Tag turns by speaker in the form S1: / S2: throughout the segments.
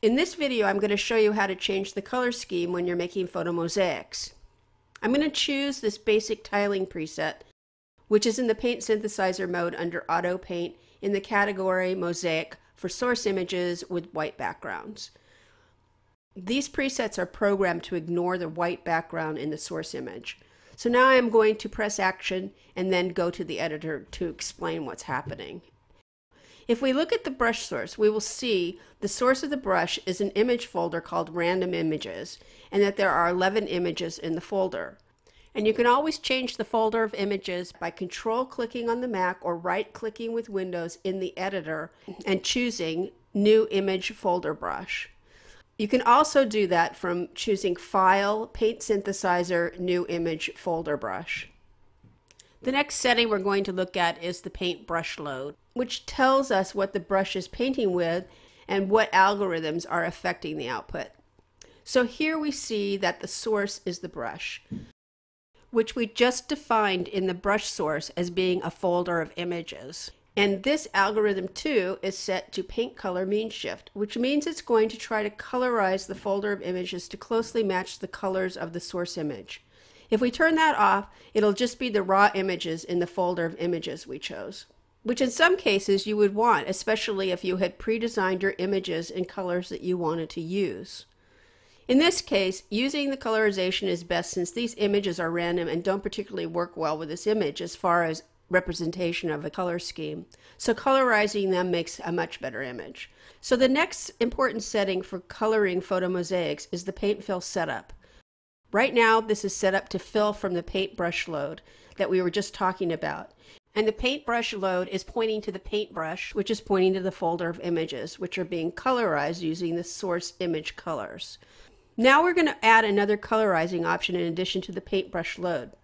S1: In this video, I'm going to show you how to change the color scheme when you're making photo mosaics. I'm going to choose this basic tiling preset, which is in the paint synthesizer mode under Auto Paint in the category Mosaic for source images with white backgrounds. These presets are programmed to ignore the white background in the source image. So now I'm going to press Action and then go to the editor to explain what's happening. If we look at the brush source, we will see the source of the brush is an image folder called Random Images, and that there are 11 images in the folder. And you can always change the folder of images by control-clicking on the Mac or right-clicking with Windows in the editor and choosing New Image Folder Brush. You can also do that from choosing File, Paint Synthesizer, New Image Folder Brush. The next setting we're going to look at is the paint brush load, which tells us what the brush is painting with and what algorithms are affecting the output. So here we see that the source is the brush, which we just defined in the brush source as being a folder of images. And this algorithm too is set to paint color mean shift, which means it's going to try to colorize the folder of images to closely match the colors of the source image. If we turn that off, it'll just be the raw images in the folder of images we chose, which in some cases you would want, especially if you had pre-designed your images in colors that you wanted to use. In this case, using the colorization is best since these images are random and don't particularly work well with this image as far as representation of a color scheme. So colorizing them makes a much better image. So the next important setting for coloring photo mosaics is the paint fill setup. Right now, this is set up to fill from the paintbrush load that we were just talking about. And the paintbrush load is pointing to the paintbrush, which is pointing to the folder of images, which are being colorized using the source image colors. Now we're going to add another colorizing option in addition to the paintbrush load.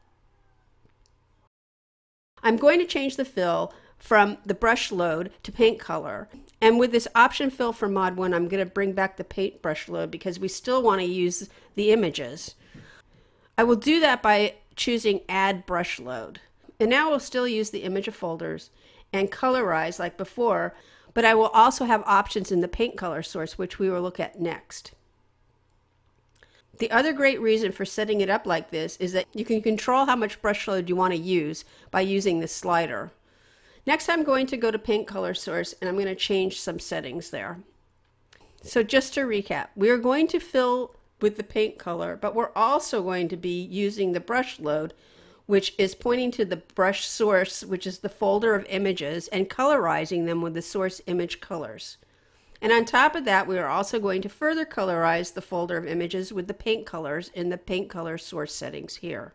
S1: I'm going to change the fill from the brush load to paint color. And with this option fill for mod 1, I'm going to bring back the paintbrush load because we still want to use the images. I will do that by choosing Add Brush Load. And now we'll still use the image of folders and colorize like before, but I will also have options in the paint color source, which we will look at next. The other great reason for setting it up like this is that you can control how much brush load you want to use by using this slider. Next, I'm going to go to paint color source and I'm going to change some settings there. So just to recap, we are going to fill with the paint color, but we're also going to be using the brush load, which is pointing to the brush source, which is the folder of images, and colorizing them with the source image colors. And on top of that, we are also going to further colorize the folder of images with the paint colors in the paint color source settings here.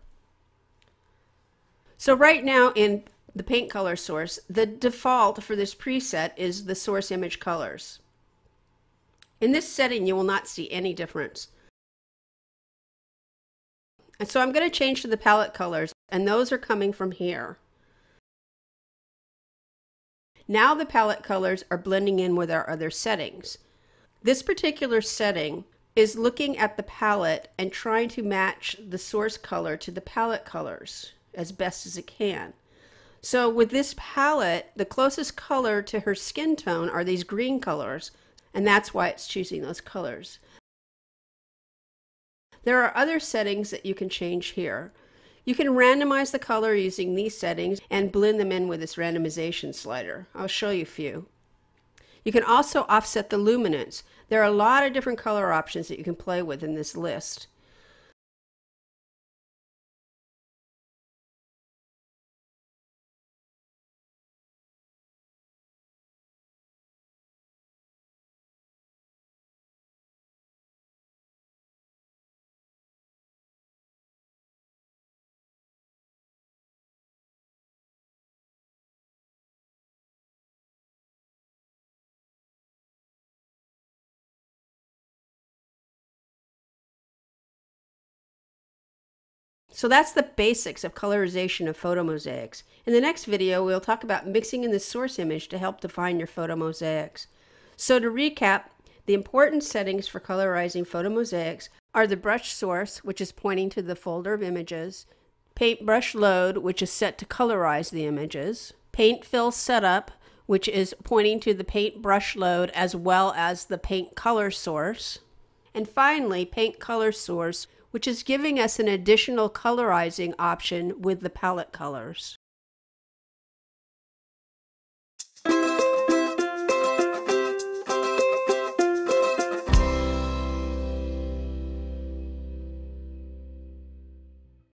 S1: So right now in the paint color source, the default for this preset is the source image colors. In this setting, you will not see any difference. And so I'm going to change to the palette colors, and those are coming from here. Now the palette colors are blending in with our other settings. This particular setting is looking at the palette and trying to match the source color to the palette colors as best as it can. So with this palette, the closest color to her skin tone are these green colors, and that's why it's choosing those colors. There are other settings that you can change here. You can randomize the color using these settings and blend them in with this randomization slider. I'll show you a few. You can also offset the luminance. There are a lot of different color options that you can play with in this list. So that's the basics of colorization of photo mosaics. In the next video, we'll talk about mixing in the source image to help define your photo mosaics. So to recap, the important settings for colorizing photo mosaics are the brush source, which is pointing to the folder of images, paintbrush load, which is set to colorize the images, paint fill setup, which is pointing to the paint brush load as well as the paint color source. And finally, paint color source, which is giving us an additional colorizing option with the palette colors.